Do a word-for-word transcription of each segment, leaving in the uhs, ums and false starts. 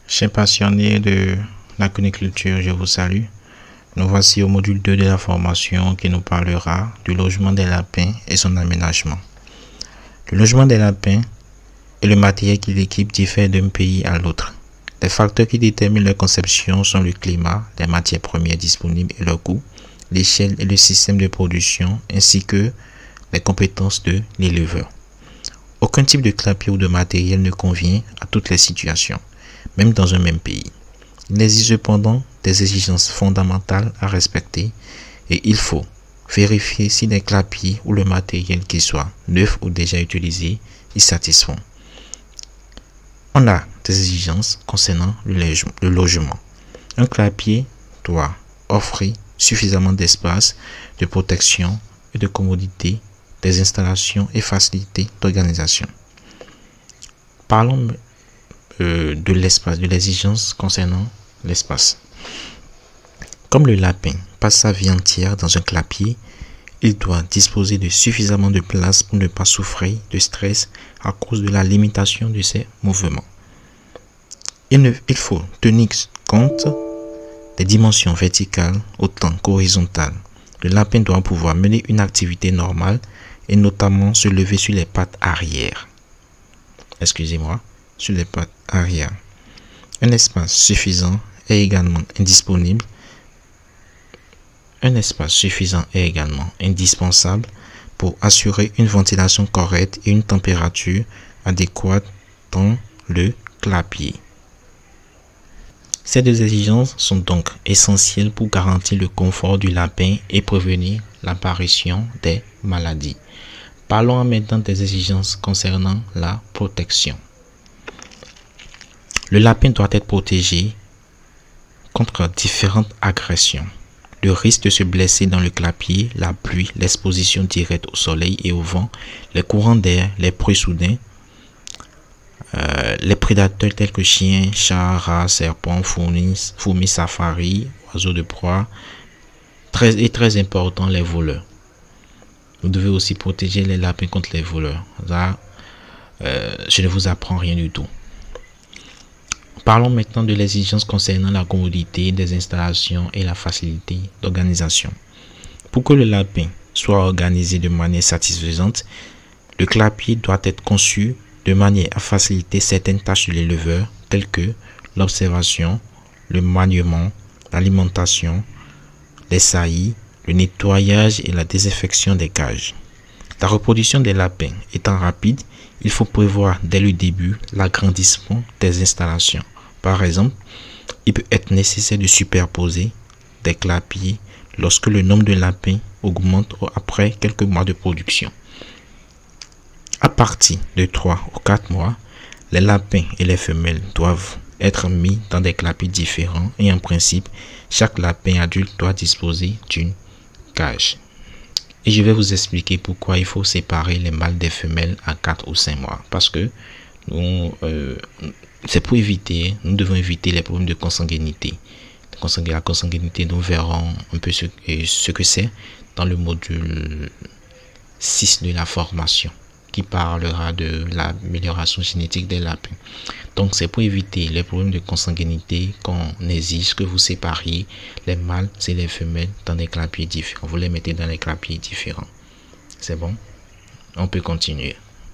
Chers passionnés de la cuniculture, je vous salue. Nous voici au module deux de la formation qui nous parlera du logement des lapins et son aménagement. Le logement des lapins et le matériel qui l'équipe diffèrent d'un pays à l'autre. Les facteurs qui déterminent leur conception sont le climat, les matières premières disponibles et leur coût, l'échelle et le système de production, ainsi que les compétences de l'éleveur. Aucun type de clapier ou de matériel ne convient à toutes les situations, même dans un même pays. Il existe cependant des exigences fondamentales à respecter et il faut vérifier si les clapiers ou le matériel qui soit neuf ou déjà utilisé y satisfont. On a des exigences concernant le logement. Un clapier doit offrir suffisamment d'espace, de protection et de commodité des installations et facilités d'organisation. Parlons euh, de l'espace, de l'exigence concernant l'espace. Comme le lapin passe sa vie entière dans un clapier, il doit disposer de suffisamment de place pour ne pas souffrir de stress à cause de la limitation de ses mouvements. Il, ne, il faut tenir compte des dimensions verticales autant qu'horizontales. Le lapin doit pouvoir mener une activité normale et notamment se lever sur les pattes arrière. Excusez-moi, sur les pattes arrière. Un espace suffisant est également indisponible. Un espace suffisant est également indispensable pour assurer une ventilation correcte et une température adéquate dans le clapier. Ces deux exigences sont donc essentielles pour garantir le confort du lapin et prévenir l'apparition des maladies. Parlons maintenant des exigences concernant la protection. Le lapin doit être protégé contre différentes agressions. Le risque de se blesser dans le clapier, la pluie, l'exposition directe au soleil et au vent, les courants d'air, les bruits soudains, euh, les prédateurs tels que chiens, chats, rats, serpents, fourmis, fourmis safari, oiseaux de proie, très, et très important, les voleurs. Vous devez aussi protéger les lapins contre les voleurs. Là, euh, je ne vous apprends rien du tout. Parlons maintenant de l'exigence concernant la commodité des installations et la facilité d'organisation. Pour que le lapin soit organisé de manière satisfaisante, le clapier doit être conçu de manière à faciliter certaines tâches de l'éleveur, telles que l'observation, le maniement, l'alimentation, les saillies, le nettoyage et la désinfection des cages. La reproduction des lapins étant rapide, il faut prévoir dès le début l'agrandissement des installations. Par exemple, il peut être nécessaire de superposer des clapiers lorsque le nombre de lapins augmente après quelques mois de production. À partir de trois ou quatre mois, les lapins et les femelles doivent être mis dans des clapiers différents et en principe, chaque lapin adulte doit disposer d'une cage. Et je vais vous expliquer pourquoi il faut séparer les mâles des femelles à quatre ou cinq mois. Parce que nous, euh, c'est pour éviter, nous devons éviter les problèmes de consanguinité. La consanguinité, nous verrons un peu ce, ce que c'est dans le module six de la formation, qui parlera de l'amélioration génétique des lapins. Donc c'est pour éviter les problèmes de consanguinité qu'on exige que vous sépariez les mâles et les femelles dans des clapiers différents. Vous les mettez dans des clapiers différents. C'est bon? On peut continuer.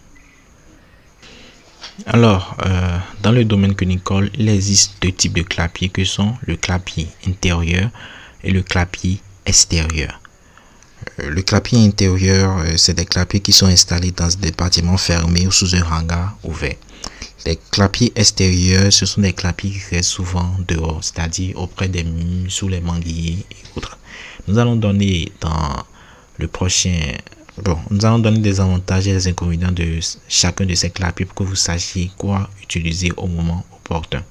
Alors, euh, dans le domaine cunicole, il existe deux types de clapiers que sont le clapier intérieur et le clapier extérieur. Euh, le clapier intérieur, euh, c'est des clapiers qui sont installés dans des bâtiments fermés ou sous un hangar ouvert. Les clapiers extérieurs, ce sont des clapiers qui restent souvent dehors, c'est-à-dire auprès des murs, sous les manguiers et autres. Nous allons donner dans le prochain... Bon, nous allons donner des avantages et des inconvénients de chacun de ces clapiers pour que vous sachiez quoi utiliser au moment opportun.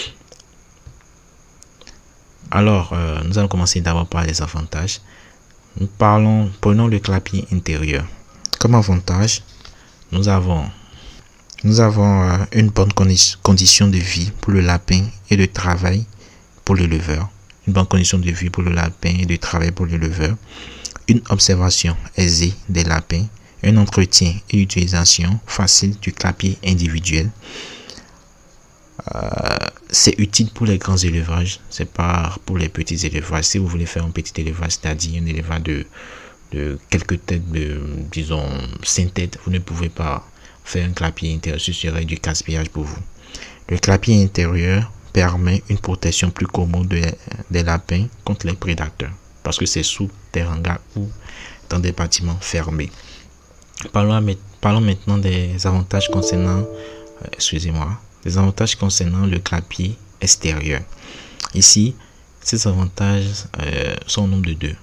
Alors, euh, nous allons commencer d'abord par les avantages. Nous parlons, prenons le clapier intérieur. Comme avantage, nous avons, nous avons euh, une bonne condi condition de vie pour le lapin et de travail pour l'éleveur. Une bonne condition de vie pour le lapin et de travail pour l'éleveur. Une observation aisée des lapins, un entretien et utilisation facile du clapier individuel. Euh, c'est utile pour les grands élevages, c'est pas pour les petits élevages. Si vous voulez faire un petit élevage, c'est-à-dire un élevage de, de quelques têtes, de, disons, cinq têtes, vous ne pouvez pas faire un clapier intérieur, ce serait du gaspillage pour vous. Le clapier intérieur permet une protection plus commode de, des lapins contre les prédateurs, parce que c'est sous des hangars ou dans des bâtiments fermés. Parlons, parlons maintenant des avantages concernant, euh, excusez-moi, des avantages concernant le clapier extérieur. Ici, ces avantages euh, sont au nombre de deux.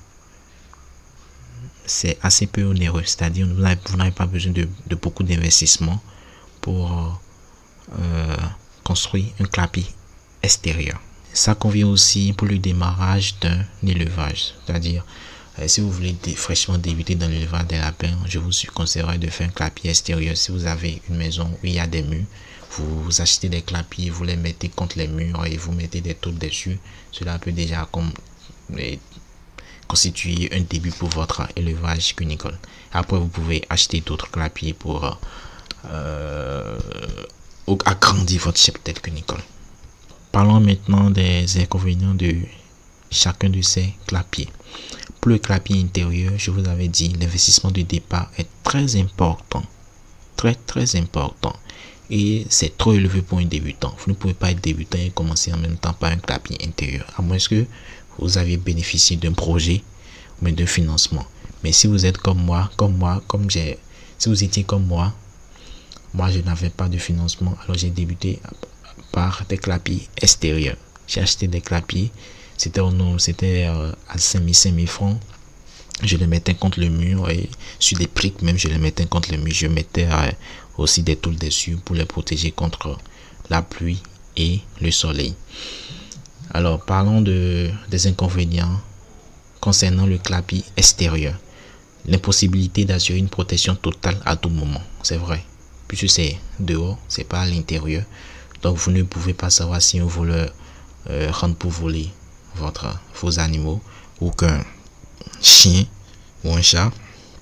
C'est assez peu onéreux, c'est-à-dire vous n'avez pas besoin de, de beaucoup d'investissement pour euh, construire un clapier extérieur. Ça convient aussi pour le démarrage d'un élevage, c'est-à-dire euh, si vous voulez dé fraîchement débuter dans l'élevage des lapins, je vous conseillerais de faire un clapier extérieur. Si vous avez une maison où il y a des murs, vous, vous achetez des clapiers, vous les mettez contre les murs et vous mettez des tôles dessus. Cela peut déjà comme, et, constituer un début pour votre élevage cunicole. Après, vous pouvez acheter d'autres clapiers pour euh, agrandir votre cheptel cunicole. Parlons maintenant des inconvénients de chacun de ces clapiers. Pour le clapier intérieur, je vous avais dit, l'investissement de départ est très important. Très très important. Et c'est trop élevé pour un débutant. Vous ne pouvez pas être débutant et commencer en même temps par un clapier intérieur. À moins que vous avez bénéficié d'un projet ou d'un financement. Mais si vous êtes comme moi, comme moi, comme j'ai, si vous étiez comme moi, moi je n'avais pas de financement, alors j'ai débuté par des clapiers extérieurs. J'ai acheté des clapiers, c'était au nom, c'était euh, à cinq mille francs. Je les mettais contre le mur et sur des briques même, je les mettais contre le mur. Je mettais euh, aussi des tôles dessus pour les protéger contre la pluie et le soleil. Alors, parlons de, des inconvénients concernant le clapier extérieur. L'impossibilité d'assurer une protection totale à tout moment, c'est vrai. Puisque c'est dehors, c'est pas à l'intérieur. Donc, vous ne pouvez pas savoir si un voleur euh, rentre pour voler votre, vos animaux ou qu'un chien ou un chat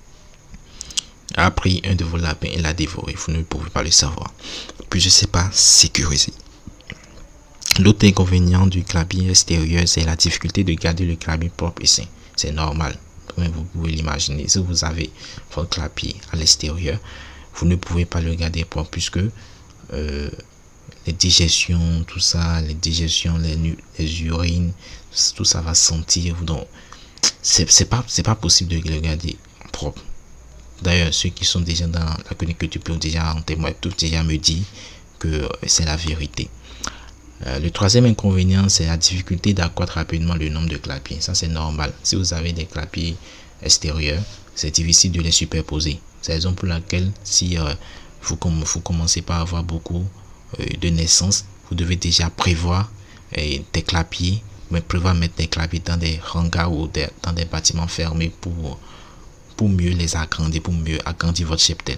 a pris un de vos lapins et l'a dévoré. Vous ne pouvez pas le savoir. Puis je sais pas sécurisé. L'autre inconvénient du clapier extérieur, c'est la difficulté de garder le clapier propre et sain. C'est normal. Comme vous pouvez l'imaginer. Si vous avez votre clapier à l'extérieur, vous ne pouvez pas le garder propre puisque euh, les digestions, tout ça, les digestions, les, les urines, tout ça va sentir. Donc, c'est pas, c'est pas possible de le garder propre. D'ailleurs, ceux qui sont déjà dans la cuniculture peuvent déjà en témoigner, peuvent déjà me dire que c'est la vérité. Euh, le troisième inconvénient, c'est la difficulté d'accroître rapidement le nombre de clapiers. Ça, c'est normal. Si vous avez des clapiers extérieurs, c'est difficile de les superposer. C'est la raison pour laquelle, si euh, vous, vous commencez par avoir beaucoup euh, de naissances, vous devez déjà prévoir euh, des clapiers, mais prévoir mettre des clapiers dans des hangars ou des, dans des bâtiments fermés pour, pour mieux les agrandir, pour mieux agrandir votre cheptel.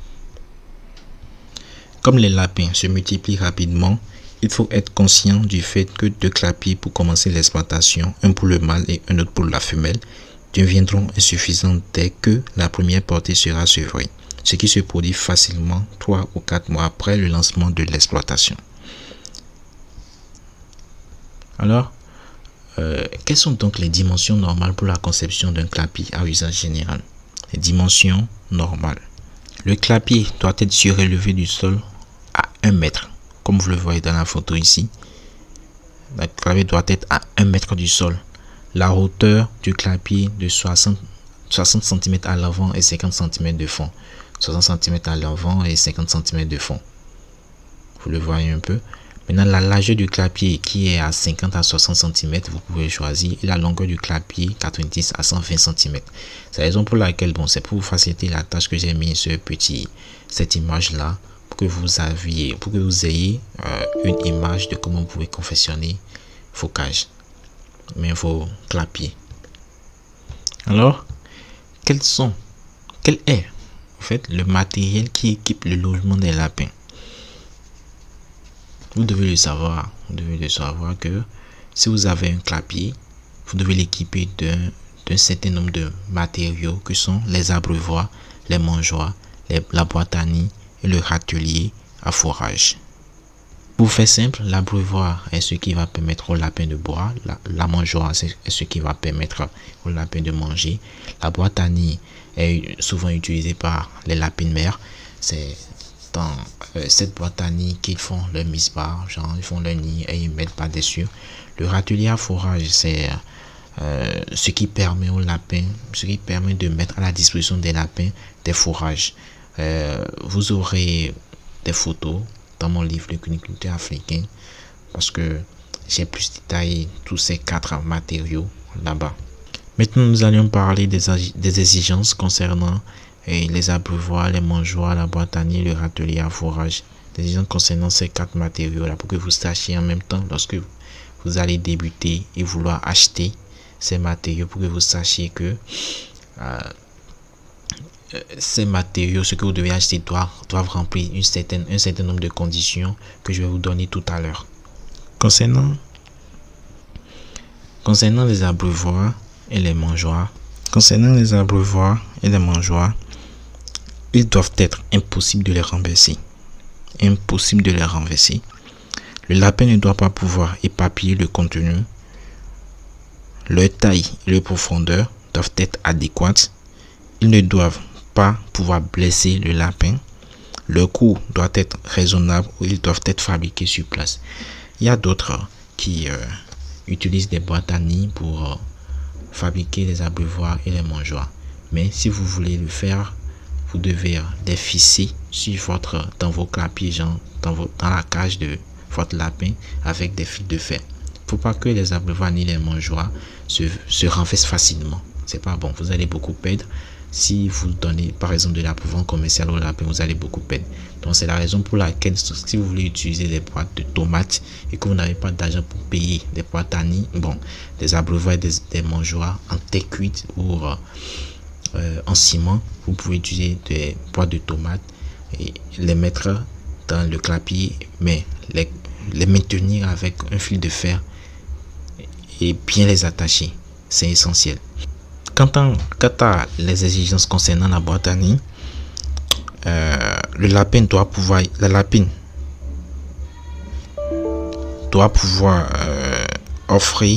Comme les lapins se multiplient rapidement, il faut être conscient du fait que deux clapiers pour commencer l'exploitation, un pour le mâle et un autre pour la femelle, deviendront insuffisants dès que la première portée sera sevrée, ce qui se produit facilement trois ou quatre mois après le lancement de l'exploitation. Alors, euh, quelles sont donc les dimensions normales pour la conception d'un clapier à usage général? Les dimensions normales. Le clapier doit être surélevé du sol à un mètre. Comme vous le voyez dans la photo ici, le clapier doit être à un mètre du sol. La hauteur du clapier de soixante centimètres à l'avant et cinquante centimètres de fond. soixante centimètres à l'avant et cinquante centimètres de fond. Vous le voyez un peu. Maintenant, la largeur du clapier qui est à cinquante à soixante centimètres, vous pouvez choisir. Et la longueur du clapier, quatre-vingt-dix à cent vingt centimètres. C'est la raison pour laquelle, bon, c'est pour vous faciliter la tâche que j'ai mis ce petit, cette image-là. Que vous aviez, pour que vous ayez euh, une image de comment vous pouvez confectionner vos cages, mais vos clapiers. Alors, quels sont, quel est en fait le matériel qui équipe le logement des lapins? Vous devez le savoir. Vous devez le savoir que si vous avez un clapier, vous devez l'équiper d'un d'un certain nombre de matériaux que sont les abreuvoirs, les mangeoires, les, la boîte à nid et le râtelier à fourrage. Pour faire simple, l'abreuvoir est ce qui va permettre au lapin de boire, la, la mangeoire est ce qui va permettre au lapin de manger. La boîte à nid est souvent utilisée par les lapins mères. C'est dans euh, cette boîte à nid qu'ils font leur mise-barre, genre ils font leur nid et ils mettent pas dessus. Le râtelier à fourrage, c'est euh, ce qui permet aux lapins, ce qui permet de mettre à la disposition des lapins des fourrages. Euh, vous aurez des photos dans mon livre Le cuniculteur africain, parce que j'ai plus détaillé tous ces quatre matériaux là-bas. Maintenant, nous allons parler des, des exigences concernant eh, les abreuvoirs, les mangeoires, la boîte à nid, le râtelier à fourrage. Des exigences concernant ces quatre matériaux là, pour que vous sachiez en même temps, lorsque vous allez débuter et vouloir acheter ces matériaux, pour que vous sachiez que euh, ces matériaux, ce que vous devez acheter doivent, doivent remplir une certaine, un certain nombre de conditions que je vais vous donner tout à l'heure. Concernant, concernant les abreuvoirs et les mangeoires, concernant les abreuvoirs et les mangeoires, ils doivent être impossibles de les renverser. Impossible de les renverser. Le lapin ne doit pas pouvoir éparpiller le contenu. Leur taille et leur profondeur doivent être adéquates. Ils ne doivent pas pouvoir blesser le lapin. Leur coût doit être raisonnable ou ils doivent être fabriqués sur place. Il y a d'autres qui euh, utilisent des boîtes à nid pour euh, fabriquer les abreuvoirs et les mangeoires. Mais si vous voulez le faire, vous devez euh, les fisser sur votre, dans vos clapiers, genre dans, vos, dans la cage de votre lapin avec des fils de fer. Il ne faut pas que les abreuvoirs ni les mangeoires se, se renversent facilement. C'est pas bon, vous allez beaucoup perdre. Si vous donnez par exemple de l'abreuvoir commercial au lapin, vous allez beaucoup perdre. Donc c'est la raison pour laquelle si vous voulez utiliser des boîtes de tomates et que vous n'avez pas d'argent pour payer des boîtes à nid, bon, des abreuvoirs et des, des mangeoires en terre cuite ou euh, en ciment, vous pouvez utiliser des boîtes de tomates et les mettre dans le clapier, mais les, les maintenir avec un fil de fer et bien les attacher. C'est essentiel. Quant à, quant à les exigences concernant la boîte à nid, euh, le lapin doit pouvoir, la lapine doit pouvoir euh, offrir,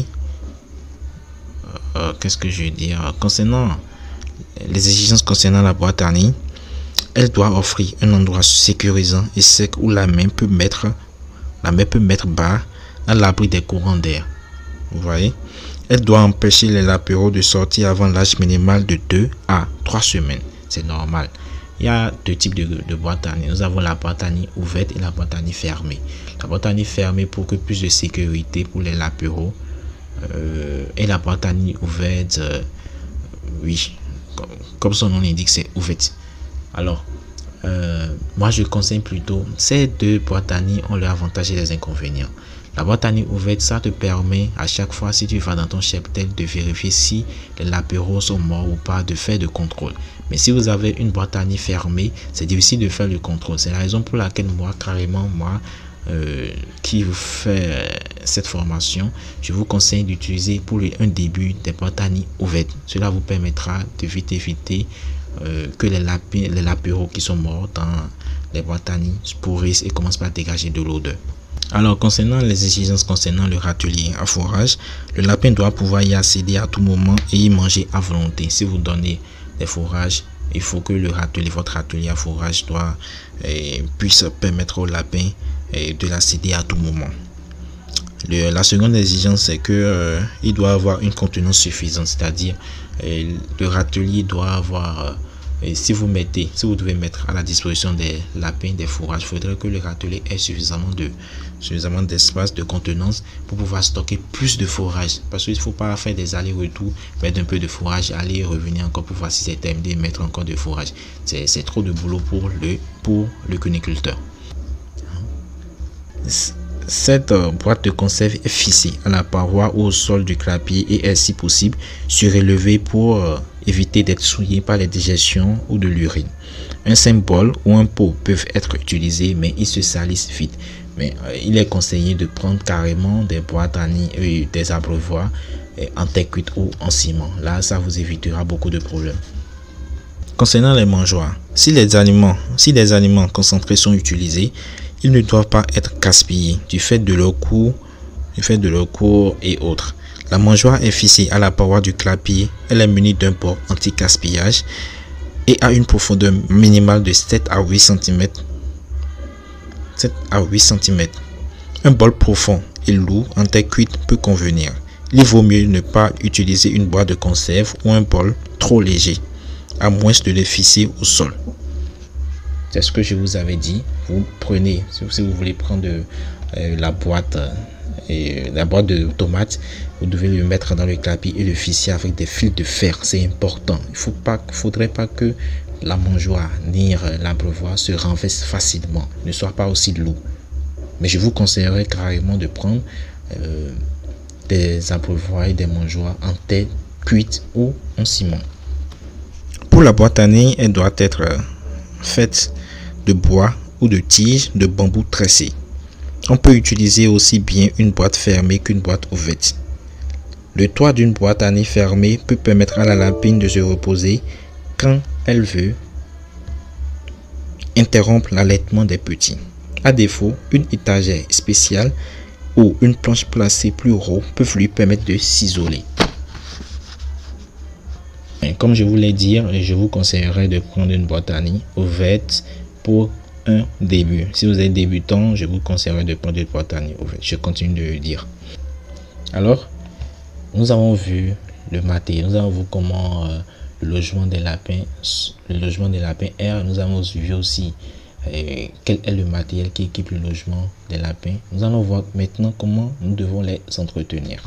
euh, qu'est-ce que je veux dire, concernant les exigences concernant la boîte à nid, elle doit offrir un endroit sécurisant et sec où la main peut mettre, la main peut mettre bas à l'abri des courants d'air. Vous voyez? Elle doit empêcher les lapéraux de sortir avant l'âge minimal de deux à trois semaines. C'est normal. Il y a deux types de, de boîtes à nid. Nous avons la boîte à nid ouverte et la boîte à nid fermée. La boîte à nid fermée pour que plus de sécurité pour les lapéraux. Euh, et la boîte à nid ouverte, euh, oui, comme, comme son nom l'indique, c'est ouverte. Alors, euh, moi je conseille plutôt, ces deux boîtes à nid ont leurs avantages et les inconvénients. La boîte à nid ouverte, ça te permet à chaque fois, si tu vas dans ton cheptel, de vérifier si les lapéraux sont morts ou pas, de faire de contrôle. Mais si vous avez une boîte à nid fermée, c'est difficile de faire le contrôle. C'est la raison pour laquelle moi, carrément, moi, euh, qui vous fait cette formation, je vous conseille d'utiliser pour un début des boîtes à nid ouvertes. Cela vous permettra de vite éviter euh, que les, lapins, les lapéraux qui sont morts dans les boîtes à nid pourrissent et commencent par dégager de l'odeur. Alors, concernant les exigences concernant le râtelier à fourrage, le lapin doit pouvoir y accéder à tout moment et y manger à volonté. Si vous donnez des fourrages, il faut que le râtelier, votre râtelier à fourrage doit, eh, puisse permettre au lapin eh, de l'accéder à tout moment. Le, la seconde exigence, c'est que euh, il doit avoir une contenance suffisante, c'est-à-dire eh, le râtelier doit avoir... Euh, Et si vous mettez, si vous devez mettre à la disposition des lapins, des fourrages, il faudrait que le râtelier ait suffisamment de suffisamment d'espace, de contenance pour pouvoir stocker plus de fourrage. Parce qu'il ne faut pas faire des allers-retours, mettre un peu de fourrage, aller et revenir encore pour voir si c'est terminé, mettre encore de fourrage. C'est trop de boulot pour le, pour le cuniculteur. Cette boîte de conserve est fixée à la paroi ou au sol du clapier et est si possible surélevée pour euh, éviter d'être souillé par les digestions ou de l'urine. Un simple bol ou un pot peuvent être utilisés, mais ils se salissent vite. Mais euh, il est conseillé de prendre carrément des boîtes à nid, euh, des abreuvoirs euh, en terre cuite ou en ciment. Là, ça vous évitera beaucoup de problèmes. Concernant les mangeoires, si les aliments, si les aliments concentrés sont utilisés, Ils ne doivent pas être gaspillés du fait de leur coût, du fait de leur coût et autres. La mangeoire est fixée à la paroi du clapier. Elle est munie d'un bord anti-gaspillage et a une profondeur minimale de sept à huit centimètres. sept à huit centimètres. Un bol profond et lourd en terre cuite peut convenir. Il vaut mieux ne pas utiliser une boîte de conserve ou un bol trop léger, à moins de les fixer au sol. C'est ce que je vous avais dit. Vous prenez, si vous voulez prendre euh, la boîte, euh, la boîte de tomates, vous devez le mettre dans le clapier et le fixer avec des fils de fer. C'est important. Il faut pas, faudrait pas que la mangeoire ni l'abreuvoir se renverse facilement, ne soit pas aussi lourd. Mais je vous conseillerais carrément de prendre euh, des abreuvoirs et des mangeoires en terre cuite ou en ciment. Pour la boîte à nez, elle doit être euh, faite de bois ou de tiges de bambou tressé. On peut utiliser aussi bien une boîte fermée qu'une boîte ouverte. Le toit d'une boîte à nez fermée peut permettre à la lapine de se reposer quand elle veut interrompre l'allaitement des petits. À défaut, une étagère spéciale ou une planche placée plus haut peuvent lui permettre de s'isoler. Comme je vous l'ai dit, je vous conseillerais de prendre une boîte à nez ouverte pour un début. Si vous êtes débutant, je vous conseillerais de prendre une boîte à nez ouverte. Je continue de le dire. Alors, nous avons vu le matériel, nous avons vu comment euh, le logement des lapins, le logement des lapins est. Nous avons vu aussi euh, quel est le matériel qui équipe le logement des lapins. Nous allons voir maintenant comment nous devons les entretenir.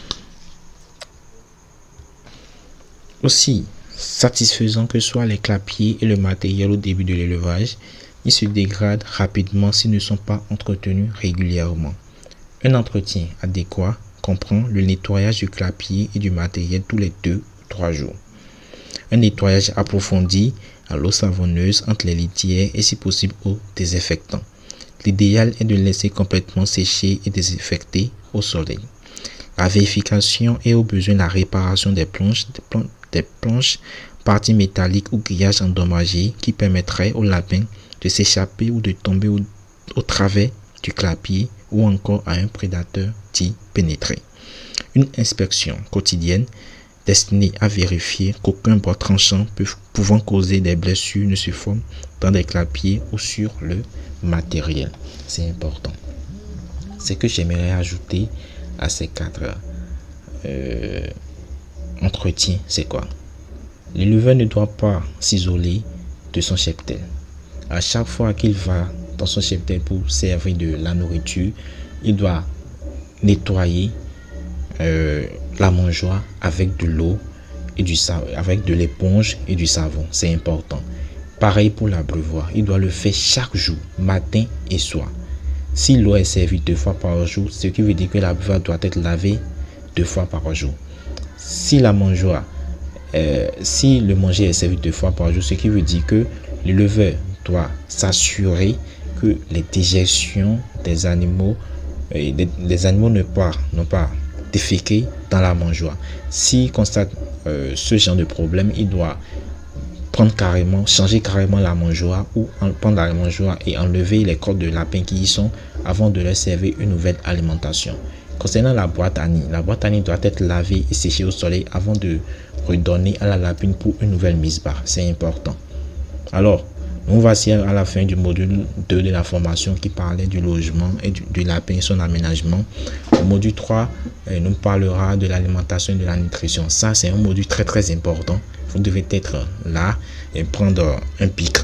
Aussi satisfaisant que soient les clapiers et le matériel au début de l'élevage, ils se dégradent rapidement s'ils ne sont pas entretenus régulièrement. Un entretien adéquat comprend le nettoyage du clapier et du matériel tous les deux ou trois jours. Un nettoyage approfondi à l'eau savonneuse entre les litières et si possible au désinfectant. L'idéal est de laisser complètement sécher et désinfecter au soleil. La vérification et au besoin la réparation des planches, des, plan des planches, parties métalliques ou grillages endommagés qui permettraient aux lapins de s'échapper ou de tomber au, au travers du clapier ou encore à un prédateur d'y pénétrer. Une inspection quotidienne destinée à vérifier qu'aucun bois tranchant peut, pouvant causer des blessures ne se forme dans des clapiers ou sur le matériel. C'est important. Ce que j'aimerais ajouter à ces quatre euh, entretiens, c'est quoi? L'éleveur ne doit pas s'isoler de son cheptel. À chaque fois qu'il va dans son cheptel pour servir de la nourriture, il doit nettoyer euh, la mangeoire avec de l'eau et du savon, avec de l'éponge et du savon. C'est important. Pareil pour l'abreuvoir, il doit le faire chaque jour, matin et soir. Si l'eau est servie deux fois par jour, ce qui veut dire que l'abreuvoir doit être lavé deux fois par jour. Si la mangeoire, euh, si le manger est servi deux fois par jour, ce qui veut dire que l'éleveur doit s'assurer que les digestions des animaux, euh, des, les animaux ne pas, n'ont pas déféqué dans la mangeoire. S'il constate euh, ce genre de problème, il doit prendre carrément, changer carrément la mangeoire ou en, prendre la mangeoire et enlever les crottes de lapin qui y sont avant de leur servir une nouvelle alimentation. Concernant la boîte à nid, la boîte à nid doit être lavée et séchée au soleil avant de redonner à la lapine pour une nouvelle mise barre. C'est important. Alors, nous voici à la fin du module deux de la formation qui parlait du logement et du, du lapin et son aménagement. Le module trois euh, nous parlera de l'alimentation et de la nutrition. Ça, c'est un module très très important. Vous devez être là et prendre un pic,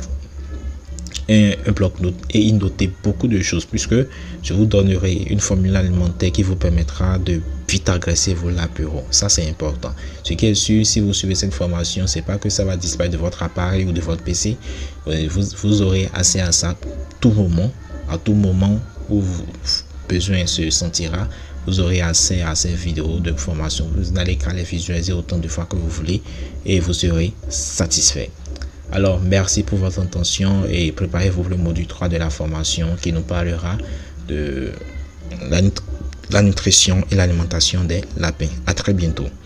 un, un bloc-notes et y noter beaucoup de choses, puisque je vous donnerai une formule alimentaire qui vous permettra de vite agresser vos lapéraux. Ça, c'est important. Ce qui est sûr, si vous suivez cette formation, c'est pas que ça va disparaître de votre appareil ou de votre P C. Vous, vous aurez accès à ça tout moment, à tout moment où vous, besoin se sentira. Vous aurez accès à ces vidéos de formation. Vous n'allez qu'à les visualiser autant de fois que vous voulez et vous serez satisfait. Alors, merci pour votre attention et préparez-vous pour le module trois de la formation qui nous parlera de la, la nutrition et l'alimentation des lapins. À très bientôt.